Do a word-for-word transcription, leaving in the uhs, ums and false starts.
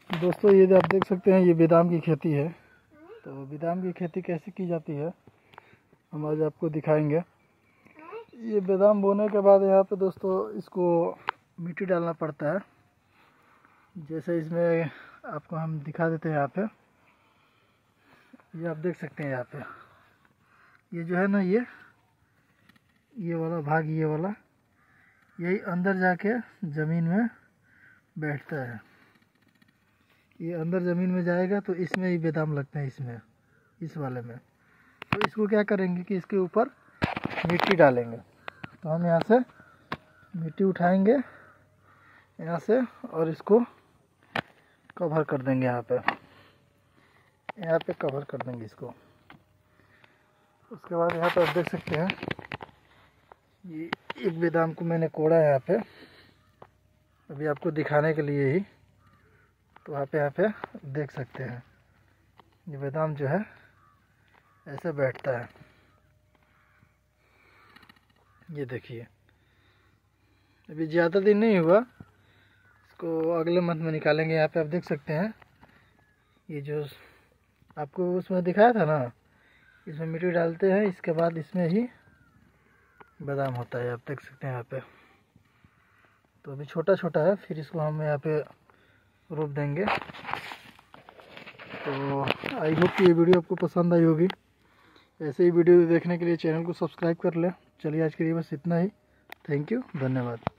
दोस्तों ये आप देख सकते हैं, ये बादाम की खेती है। तो बादाम की खेती कैसे की जाती है हम आज आपको दिखाएंगे। ये बादाम बोने के बाद यहाँ पे दोस्तों इसको मिट्टी डालना पड़ता है। जैसे इसमें आपको हम दिखा देते हैं। यहाँ पे ये आप देख सकते हैं, यहाँ पे ये जो है ना, ये ये वाला भाग, ये वाला यही अंदर जाके ज़मीन में बैठता है। ये अंदर ज़मीन में जाएगा तो इसमें ही बादाम लगते हैं, इसमें इस वाले में। तो इसको क्या करेंगे कि इसके ऊपर मिट्टी डालेंगे। तो हम यहाँ से मिट्टी उठाएंगे यहाँ से और इसको कवर कर देंगे। यहाँ पे यहाँ पे कवर कर देंगे इसको। उसके बाद यहाँ पे आप देख सकते हैं, ये एक बादाम को मैंने कोड़ा है यहाँ पे, अभी आपको दिखाने के लिए ही। तो आप यहाँ पे देख सकते हैं, ये बादाम जो है ऐसे बैठता है। ये देखिए, अभी ज़्यादा दिन नहीं हुआ, इसको अगले मंथ में निकालेंगे। यहाँ पे आप देख सकते हैं, ये जो आपको उसमें दिखाया था ना, इसमें मिट्टी डालते हैं, इसके बाद इसमें ही बादाम होता है। आप देख सकते हैं यहाँ पे। तो अभी छोटा छोटा है, फिर इसको हम यहाँ पे रोप देंगे। तो आई होप कि ये वीडियो आपको पसंद आई होगी। ऐसे ही वीडियो देखने के लिए चैनल को सब्सक्राइब कर लें। चलिए आज के लिए बस इतना ही। थैंक यू, धन्यवाद।